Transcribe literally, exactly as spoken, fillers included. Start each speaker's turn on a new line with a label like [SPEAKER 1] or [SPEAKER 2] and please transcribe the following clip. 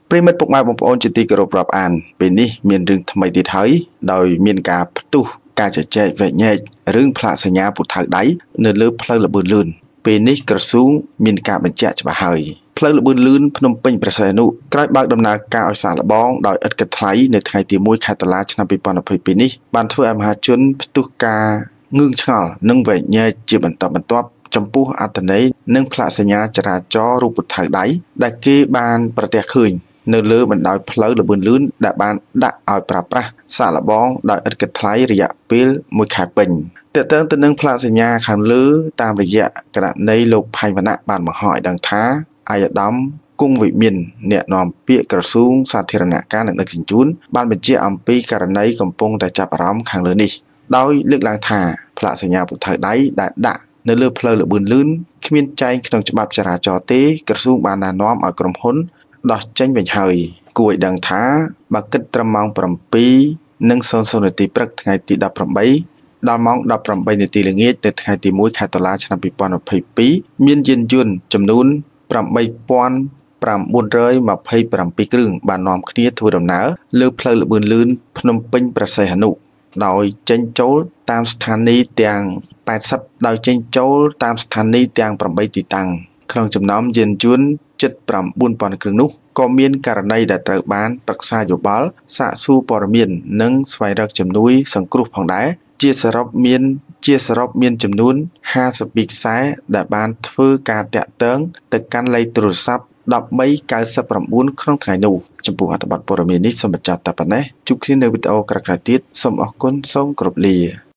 [SPEAKER 1] ប្រិមិត្តពុកម៉ែបងប្អូនជាទីគោរពរាប់អានពេលនេះមានរឿងថ្មីទៀតហើយដោយមានការផ្ទុះការជជែកវែកញែករឿងផ្លាកសញ្ញាពូថៅដៃនៅលើផ្លូវល្បឿនលឿនពេលនេះក្រសួងមានការបញ្ជាក់ច្បាស់ហើយផ្លូវល្បឿនលឿនភ្នំពេញព្រះសីហនុក្រោយបើកដំណើរការឲ្យសាកល្បងដោយឥតគិតថ្លៃនៅថ្ងៃទីមួយខែតុលាឆ្នាំពីរពាន់ยี่สิบยี่នេះបានធ្វើឲ្យមហាជនផ្ទុះការងឿងឆ្ងល់និងវែកញែកជាបន្តបន្ទាប់ចំពោះអត្ថន័យនិងផ្លាកសញ្ញាចរាចរណ៍រូបពូថៅដៃដែលគេបានប្រទះឃើញនៅលើបណ្ដោយផ្លូវល្បឿនលឿនដែលបានដាក់ឲ្យប្រើប្រាស់សាកល្បងដោយឥតគិតថ្លៃរយៈពេលមួយខែពេញទាក់ទងទៅនឹងផ្លាកសញ្ញាខាងលើតាមរយៈករណីលោកផៃវណ្ណៈបានបង្ហោះឲ្យដឹងថាអាយដាមគង់វិមានអ្នកនាំពាក្យក្រសួងសាធារណការនិងដឹកជញ្ជូនបានបញ្ជាក់អំពីករណីកំពុងតែចាប់អារម្មណ៍ខាងលើនេះដោយលើកឡើងថាផ្លាកសញ្ញាពូថៅដៃដែលដាក់នៅលើផ្លូវល្បឿនលឿនគ្មានចែងក្នុងច្បាប់ចរាចរណ៍ទេក្រសួងបានណែនាំឲ្យក្រុមហ៊ុនដោះចេញវិញហើយគួរឲ្យដឹងថាបើគិតត្រឹមម៉ោង7:00នាទីព្រឹកថ្ងៃទីដប់ប្រាំបីដល់ម៉ោងដប់ប្រាំបីនាទីល្ងាចនៅថ្ងៃទីមួយខែតុលាឆ្នាំពីរពាន់ยี่สิบยี่មានយានយន្តចំនួនeight thousand nine hundred twenty-sevenគ្រឿងបាននាំគ្នាធ្វើដំណើរលើផ្លូវល្បឿនលឿនភ្នំពេញព្រះសីហនុដោយចេញចូលតាមស្ថានីយ៍ទាំងeightyដោយចេញចូលតាមស្ថានីយ៍ទាំងeightទីតាំងក្នុងចំណោមយានយន្តជិតnine thousandគ្រឿងនោះក៏មានករណីដែលត្រូវបានប្រឹក្សាយោបល់សាកសួរព័ត៌មាននិងស្វែងរកជំនួយសង្គ្រោះផងដែរជាសរុបមានជាសរុបមានចំនួនfifty-twoខ្សែដែលបានធ្វើការតាក់ទងទៅកាន់លេខទូរស័ព្ទone three nine nineក្នុងថ្ងៃនោះចំពោះអត្ថបទព័ត៌មាននេះសូមបញ្ចប់តែប៉ុណ្ណេះជួបគ្នានៅវីដេអូក្រោយៗទៀតសូមអរគុណសូមគោរពលា